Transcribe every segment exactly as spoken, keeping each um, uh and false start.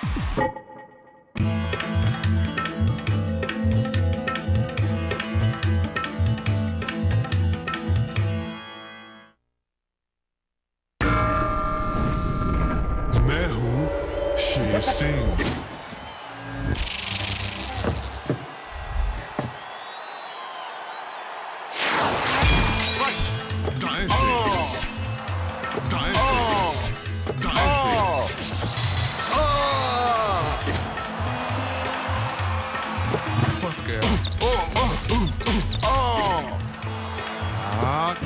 मैं हूँ शेर सिंह। दाएं से, दाएं से, दाएं से। फंस गया। हाँ,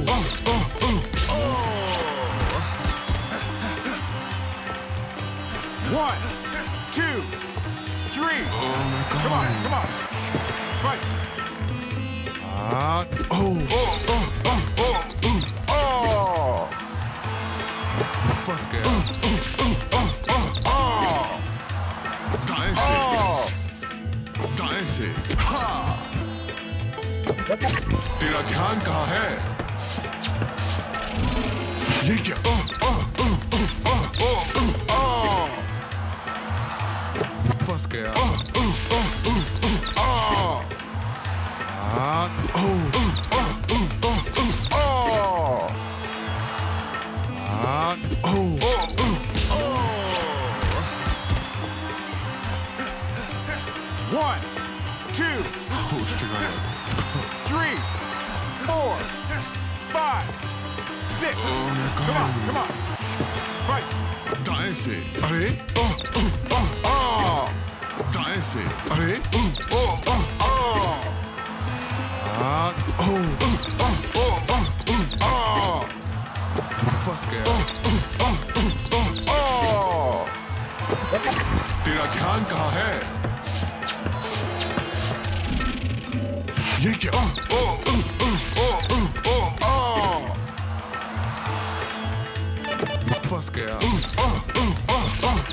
One, two, three. Oh my God. Come on, come on. Fight. हाँ, oh, oh, oh, oh, oh, oh. फंस गया। दाएं से, दाएं से। हाँ। तेरा ध्यान कहाँ है? ये क्या? oh, oh, oh, oh, oh, oh, oh. फंस गया। oh, oh, oh, oh, oh. हाँ, oh, oh, oh, oh, oh, oh. हाँ, oh, oh, oh, oh. One, two, Oh, stick on it. three, four, five, six. Oh my God. Come on, come on. Fight. दाएं से, अरे, oh, oh, oh, oh. दाएं से, अरे, oh, oh, oh, oh. हाँ, oh, oh, oh, oh, oh, oh. फंस गया। oh, oh, oh, oh, oh. तेरा ध्यान कहाँ है? ये क्या? oh, oh, oh, oh, oh, oh, oh. फंस गया। oh, oh, oh, oh.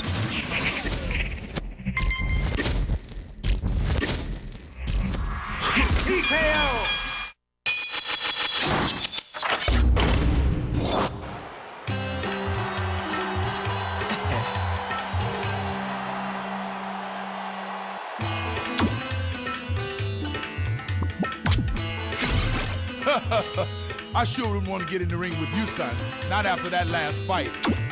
T K O. I sure wouldn't want to get in the ring with you, son. Not after that last fight.